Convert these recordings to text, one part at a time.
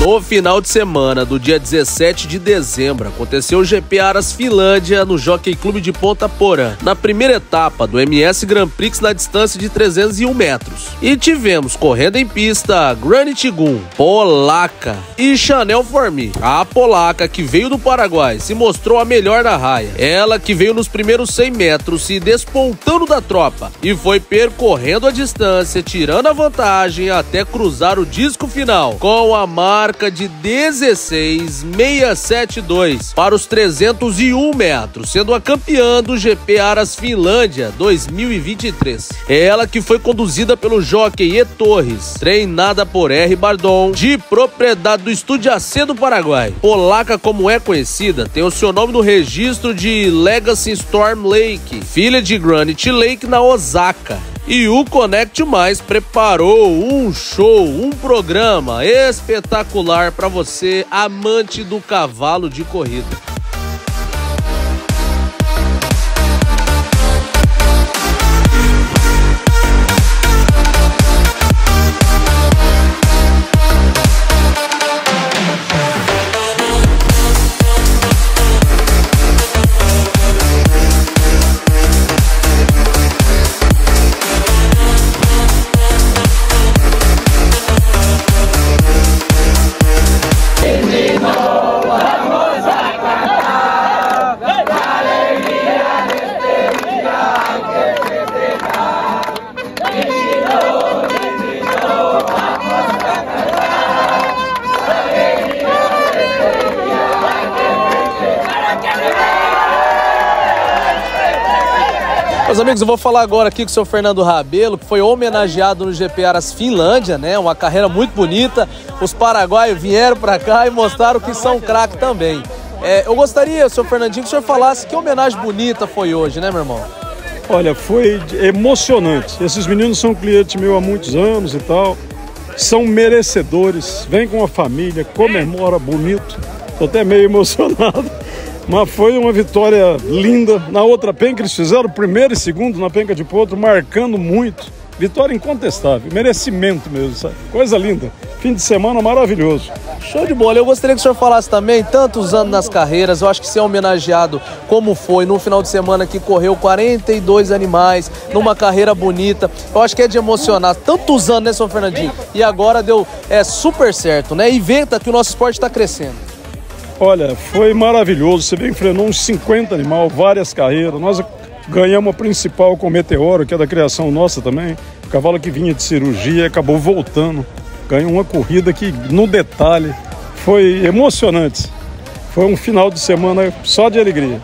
No final de semana do dia 17 de dezembro, aconteceu o GP Aras Finlândia no Jockey Clube de Ponta Porã, na primeira etapa do MS Grand Prix na distância de 301 metros. E tivemos correndo em pista Granit Gun, Polaca e Chanel Formi. A polaca, que veio do Paraguai, se mostrou a melhor na raia. Ela que veio nos primeiros 100 metros se despontando da tropa e foi percorrendo a distância, tirando a vantagem até cruzar o disco final com a marca de 16,672 para os 301 metros, sendo a campeã do GP Aras Finlândia 2023. Ela que foi conduzida pelo jockey E. Torres, treinada por R. Bardon, de propriedade do Estúdio AC do Paraguai. Polaca, como é conhecida, tem o seu nome no registro de Legacy Storm Lake, filha de Granite Lake na Osaka. E o Connect Mais preparou um show, um programa espetacular para você, amante do cavalo de corrida. Meus amigos, eu vou falar agora aqui com o seu Fernando Rabelo, que foi homenageado no GP Aras Finlândia, né? Uma carreira muito bonita. Os paraguaios vieram para cá e mostraram que são craque também. Eu gostaria, seu Fernandinho, que o senhor falasse que homenagem bonita foi hoje, né, meu irmão? Olha, foi emocionante. Esses meninos são clientes meus há muitos anos e tal. São merecedores. Vem com a família, comemora bonito. Tô até meio emocionado. Mas foi uma vitória linda. Na outra penca eles fizeram primeiro e segundo na penca de Potro, marcando muito. Vitória incontestável, merecimento mesmo, sabe? Coisa linda. Fim de semana maravilhoso. Show de bola. Eu gostaria que o senhor falasse também, tantos anos nas carreiras, eu acho que ser homenageado como foi no final de semana que correu 42 animais, numa carreira bonita, eu acho que é de emocionar. Tantos anos, né, seu Fernandinho? E agora deu super certo, né? E vê que o nosso esporte está crescendo. Olha, foi maravilhoso. Você vê, enfrentou uns 50 animais, várias carreiras. Nós ganhamos a principal com o Meteoro, que é da criação nossa também. O cavalo que vinha de cirurgia acabou voltando. Ganhou uma corrida que, no detalhe, foi emocionante. Foi um final de semana só de alegria.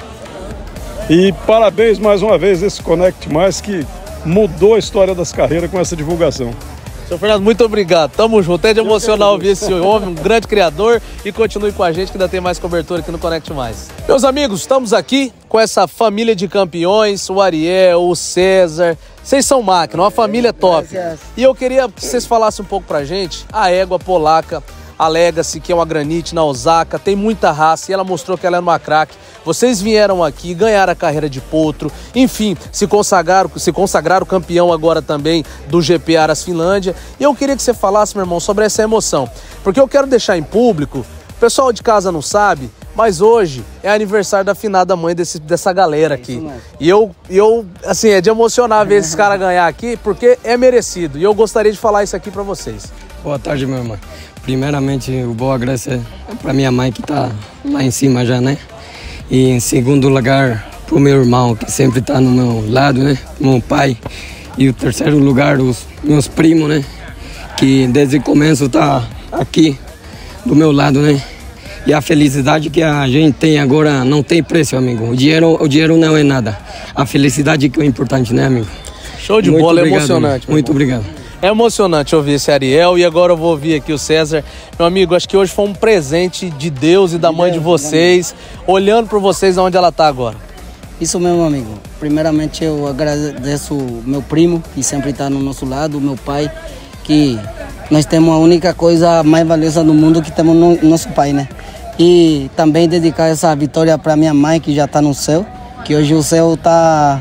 E parabéns mais uma vez a esse Connect Mais, que mudou a história das carreiras com essa divulgação. Seu Fernando, muito obrigado. Tamo junto. É de emocionar ouvir esse homem, um grande criador. E continue com a gente que ainda tem mais cobertura aqui no Connect Mais. Meus amigos, estamos aqui com essa família de campeões, o Ariel, o César. Vocês são máquina, uma família top. E eu queria que vocês falassem um pouco pra gente a égua polaca, a Legacy, que é uma granite na Osaka, tem muita raça e ela mostrou que ela é uma craque. Vocês vieram aqui, ganharam a carreira de potro, enfim, se consagraram campeão agora também do GP Aras Finlândia. E eu queria que você falasse, meu irmão, sobre essa emoção, porque eu quero deixar em público, o pessoal de casa não sabe, mas hoje é aniversário da finada mãe dessa galera aqui. E eu, assim, é de emocionar ver esses caras ganhar aqui, porque é merecido. E eu gostaria de falar isso aqui pra vocês. Boa tarde, meu irmão. Primeiramente, eu vou agradecer pra minha mãe que tá lá em cima já, né? E em segundo lugar, pro meu irmão, que sempre tá no meu lado, né? Meu pai. E o terceiro lugar, os meus primos, né? Que desde o começo tá aqui do meu lado, né? E a felicidade que a gente tem agora não tem preço, amigo. O dinheiro não é nada. A felicidade que é importante, né, amigo? Show de bola, é emocionante. Muito obrigado. É emocionante ouvir esse Ariel e agora eu vou ouvir aqui o César. Meu amigo, acho que hoje foi um presente de Deus e da mãe de vocês, olhando por vocês onde ela tá agora. Isso mesmo, amigo. Primeiramente eu agradeço o meu primo, que sempre está no nosso lado, o meu pai, que nós temos a única coisa mais valiosa do mundo que temos no nosso pai, né? E também dedicar essa vitória para minha mãe, que já está no céu, que hoje o céu tá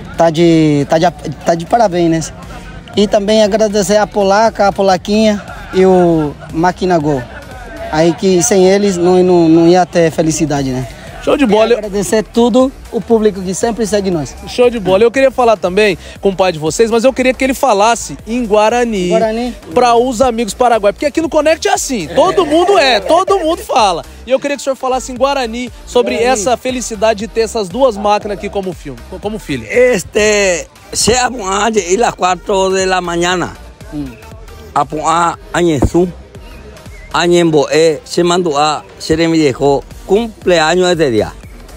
de parabéns, né? E também agradecer a Polaca, a Polaquinha e o Máquina Gol. Aí que sem eles não ia ter felicidade, né? Show de bola. Agradecer tudo o público que sempre segue nós. Show de bola. Eu queria falar também com o pai de vocês, mas eu queria que ele falasse em Guarani, para os amigos paraguaios. Porque aqui no Connect é assim, todo mundo fala. E eu queria que o senhor falasse em Guarani sobre essa felicidade de ter essas duas máquinas aqui como filho. Se apuntaba de las 4 de la mañana, apuntaba añesu, añembo, se mandó a ser mi viejo cumpleaños este día.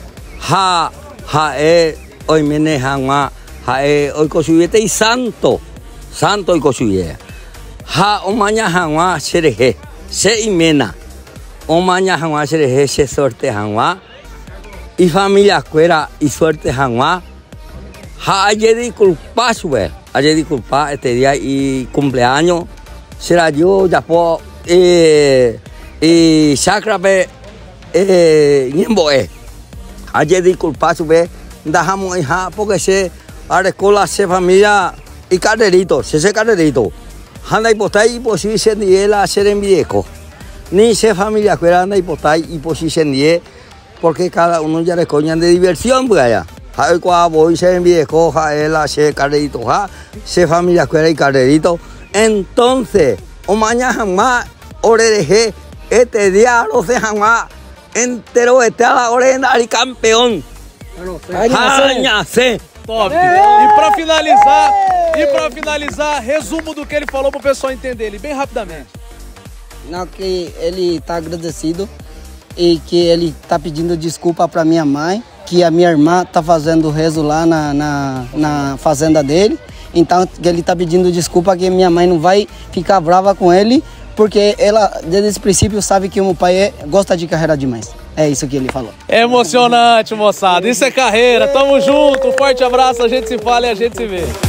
Hoy me hangma, hoy cosuyete y santo y cosuye. O mañana hangma sereje, se imena. O mañana hangma sereje, se suerte hangma. Y familia cuera y suerte hangma. Ayer disculpa, ayer disculpa este día y cumpleaños. Será yo ya por y sacrape ayer disculpa, dejamos hija porque se a la escuela se familia y carrerito, se carrerito. Anda y postai y posible ni la hacer en viejo. Ni se familia cuera anda y postai y posible ni porque cada uno ya le coñan de diversión, pues allá. Hay cuando voy se en viejo, la se carrerito, se familia cuera y carrerito. Entonces, o mañana más, oreje, este día no se jamás. Entero este a la hora de campeón. Top. E pra finalizar, resumo do que ele falou pro pessoal entender ele bem rapidamente. Não, que ele tá agradecido e que ele tá pedindo desculpa pra minha mãe, que a minha irmã tá fazendo rezo lá na fazenda dele. Então ele tá pedindo desculpa que minha mãe não vai ficar brava com ele, porque ela, desde esse princípio, sabe que o meu pai gosta de carreira demais. É isso que ele falou. É emocionante, moçada. Isso é carreira. Tamo junto. Um forte abraço. A gente se fala e a gente se vê.